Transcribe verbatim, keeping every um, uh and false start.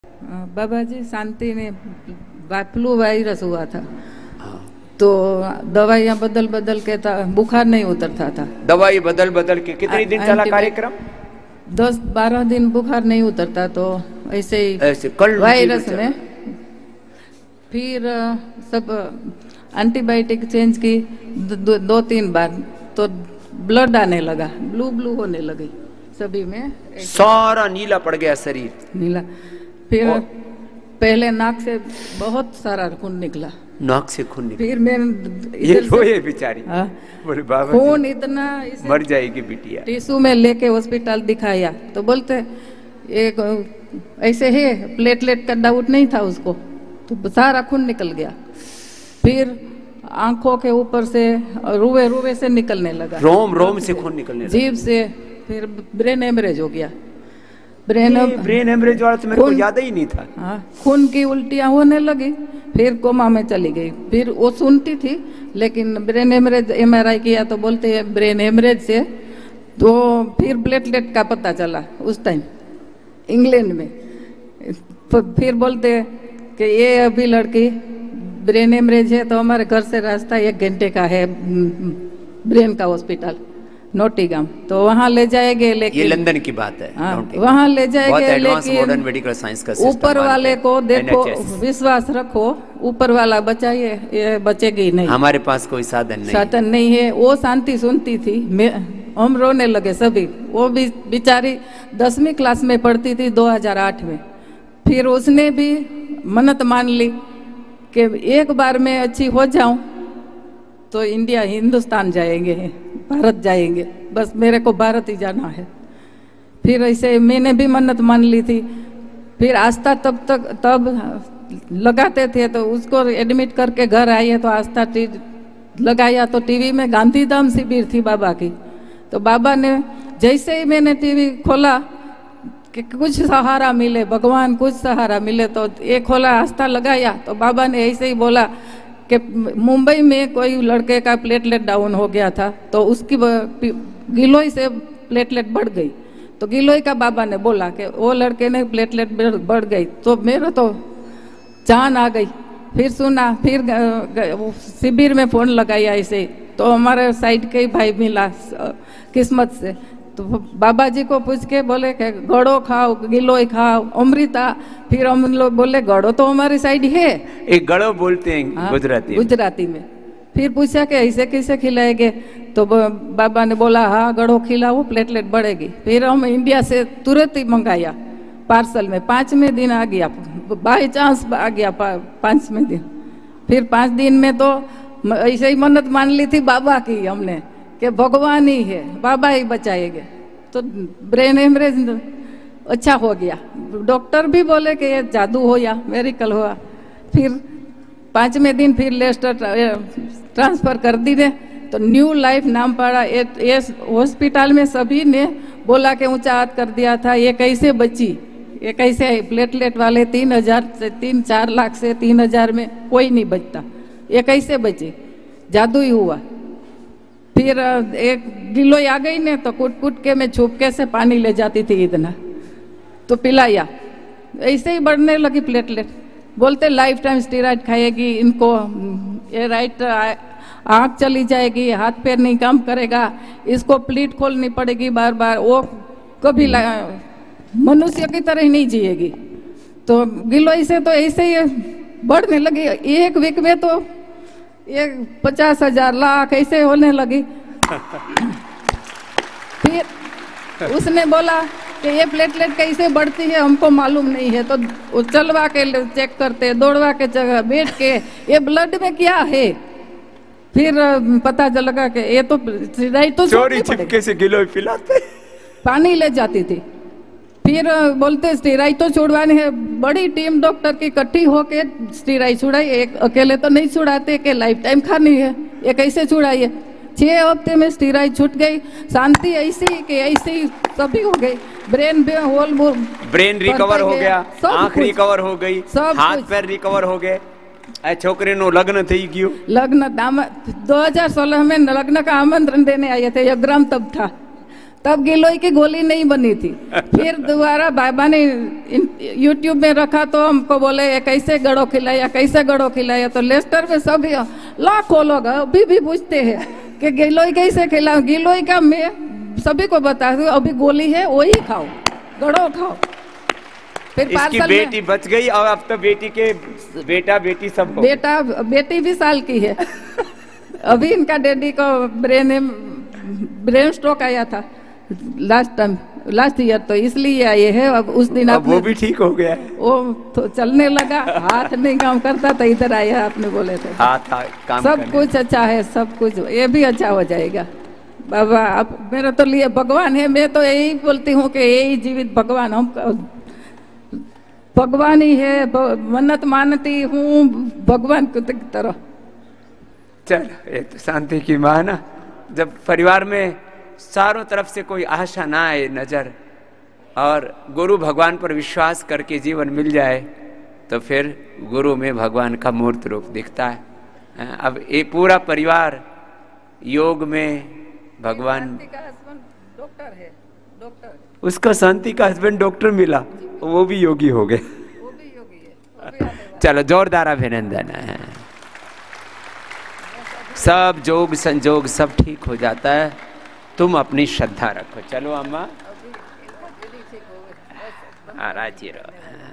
बाबा जी शांति ने flu virus हुआ था, तो दवाइयाँ बदल बदल के था, बुखार नहीं उतरता था। दवाई बदल बदल के कितने दिन चला कार्यक्रम? दस बारह दिन बुखार नहीं उतरता, तो ऐसे ही ऐसे कल वायरस में फिर सब एंटीबायोटिक चेंज की दो, दो तीन बार, तो ब्लड आने लगा, ब्लू ब्लू होने लगी सभी में, सारा नीला पड़ गया शरीर नीला। फिर पहले नाक से बहुत सारा खून निकला, नाक से खून निकला। फिर मैं ये रोए बेचारी, बोले बाबा खून इतना मर जाएगी बिटिया। टिश्यू में लेके हॉस्पिटल दिखाया तो बोलते एक ऐसे है, प्लेटलेट का डाउट नहीं था उसको, तो सारा खून निकल गया। फिर आंखों के ऊपर से रुए रुए से निकलने लगा, रोम रोम से खून निकलने लगा, जीभ से। फिर ब्रेन हेमरेज हो गया। ब्रेन ब्रेन हेमरेज वाला तो मेरे को याद ही नहीं था। हाँ, खून की उल्टियाँ होने लगी, फिर कोमा में चली गई। फिर वो सुनती थी, लेकिन ब्रेन हेमरेज एमआरआई किया तो बोलते हैं ब्रेन हेमरेज से। तो फिर प्लेटलेट का पता चला उस टाइम इंग्लैंड में। फिर बोलते कि ये अभी लड़की ब्रेन हेमरेज है, तो हमारे घर से रास्ता एक घंटे का है ब्रेन का हॉस्पिटल नोटिंगहम, तो वहाँ ले जाएंगे। लेकिन ये लंदन की बात है, हाँ, वहाँ ले जाएंगे, लेकिन मॉडर्न मेडिकल साइंस का ऊपर वाले को देखो, विश्वास रखो, ऊपर वाला बचाइए, ये बचेगी नहीं। हमारे पास कोई साधन नहीं साधन नहीं है। वो शांति सुनती थी, हम रोने लगे सभी। वो भी बेचारी दसवीं क्लास में पढ़ती थी दो हज़ार आठ में। फिर उसने भी मन्नत मान ली कि एक बार मैं अच्छी हो जाऊं तो इंडिया हिंदुस्तान जाएंगे, भारत जाएंगे, बस मेरे को भारत ही जाना है। फिर ऐसे मैंने भी मन्नत मान ली थी। फिर आस्था तब तक तब लगाते थे, तो उसको एडमिट करके घर आई है, तो आस्था लगाया तो टीवी में गांधीधाम शिविर थी बाबा की। तो बाबा ने जैसे ही मैंने टीवी खोला कि कुछ सहारा मिले, भगवान कुछ सहारा मिले, तो ये खोला, आस्था लगाया, तो बाबा ने ऐसे ही बोला कि मुंबई में कोई लड़के का प्लेटलेट डाउन हो गया था, तो उसकी गिलोय से प्लेटलेट बढ़ गई। तो गिलोय का बाबा ने बोला कि वो लड़के ने प्लेटलेट बढ़ गई, तो मेरा तो जान आ गई। फिर सुना, फिर शिविर में फोन लगाया ऐसे, तो हमारे साइड के ही भाई मिला किस्मत से, तो बाबा जी को पूछ के बोले कि गड़ो खाओ, गिलोय खाओ, अमृता। फिर हम लोग बोले गड़ो तो हमारी साइड है, एक गड़ो बोलते हैं। हाँ, गुजराती गुजराती में। फिर पूछा कि ऐसे कैसे खिलाएंगे, तो बाबा ने बोला हाँ गड़ो खिलाओ, प्लेटलेट बढ़ेगी। फिर हम इंडिया से तुरंत ही मंगाया पार्सल में, पाँचवें दिन आ गया, बाई चांस आ गया पाँचवें दिन। फिर पाँच दिन में तो ऐसे ही मन्नत मान ली थी बाबा की हमने कि भगवान ही है, बाबा ही बचाएंगे। तो ब्रेन हेमरेज अच्छा हो गया। डॉक्टर भी बोले कि ये जादू हो या मेरिकल हुआ। फिर पाँचवें दिन फिर लेस्टर ट्रांसफ़र कर दी ने, तो न्यू लाइफ नाम पड़ा। ये हॉस्पिटल में सभी ने बोला कि ऊंचा हाथ कर दिया था, ये कैसे बची, ये कैसे प्लेटलेट वाले तीन हजार से तीन चार लाख से तीन हजार में कोई नहीं बचता, ये कैसे बची, जादू ही हुआ। फिर एक गिलोय आ गई ने, तो कुट कुट के मैं छुपके से पानी ले जाती थी इतना, तो पिलाया, ऐसे ही बढ़ने लगी प्लेटलेट। बोलते लाइफ टाइम स्टेरॉइड खाएगी, इनको ये राइट आँख चली जाएगी, हाथ पैर नहीं काम करेगा, इसको प्लीट खोलनी पड़ेगी बार बार, वो कभी मनुष्य की तरह ही नहीं जिएगी। तो गिलोय से तो ऐसे ही बढ़ने लगी, एक वीक में तो एक पचास हजार लाख ऐसे होने लगी। फिर उसने बोला कि ये प्लेटलेट कैसे बढ़ती है हमको मालूम नहीं है, तो चलवा के चेक करते, दौड़वा के जगह बैठ के, ये ब्लड में क्या है। फिर पता चला कि ये तो तो चोरी छिपके से गिलोय पिलाते, पानी ले जाती थी। फिर बोलते स्टेरॉइड तो छुड़वानी है, बड़ी टीम डॉक्टर की इकट्ठी होके स्टेरॉइड छुड़ाई, एक अकेले तो नहीं छुड़ाते कि लाइफ टाइम खानी है, ये कैसे छुड़ाइए। छह हफ्ते में स्टेरॉइड छूट गई, शांति ऐसी कि ऐसी सभी हो गई, ब्रेन भी होल ब्रेन रिकवर हो गया, आंख रिकवर हो गई, हाथ पैर रिकवर हो गए। छोकरी नो लग्न थी गयो, लग्न दो हजार सोलह में लग्न का आमंत्रण देने आए थे, यज्ञाम तब था, तब गिलोय की गोली नहीं बनी थी। फिर दोबारा बाबा ने यूट्यूब में रखा तो हमको बोले ये कैसे गड़ो खिलाया, कैसे गड़ो खिलाया। तो लेस्टर में सब लाखों लोग अभी भी पूछते हैं कि गिलोय कैसे खिलाऊं। गिलोय का मैं सभी को बता दूं, अभी गोली है वही खाओ, गड़ो खाओ। फिर इसकी बेटी बच गई और अब तो बेटी के बेटा बेटी सब हो। बेटा बेटी भी साल की है। अभी इनका डैडी को ब्रेन ब्रेन स्ट्रोक आया था लास्ट टाइम, लास्ट ईयर, तो इसलिए आए हैं। अब उस दिन अब वो भी ठीक हो गया, वो तो चलने लगा, हाथ नहीं काम करता था, इधर आया आपने बोले थे। हाथ काम सब कुछ अच्छा है, सब कुछ ये भी अच्छा हो जाएगा बाबा। अब मेरा तो लिए भगवान है, मैं तो यही बोलती हूँ कि यही जीवित भगवान, हम भगवान ही है, मन्नत मानती हूँ भगवान की तरह। चल ये तो शांति की माँ ना, जब परिवार में चारों तरफ से कोई आशा ना आए नजर और गुरु भगवान पर विश्वास करके जीवन मिल जाए तो फिर गुरु में भगवान का मूर्त रूप दिखता है। अब ये पूरा परिवार योग में भगवान, डॉक्टर है, डॉक्टर, उसका शांति का हस्बैंड डॉक्टर मिला, वो भी योगी हो गए। वो भी योगी है, वो भी चलो जोरदार अभिनंदन है। सब जोग संजोग सब ठीक हो जाता है, तुम अपनी श्रद्धा रखो। चलो अम्मा, हाँ राजी रहो।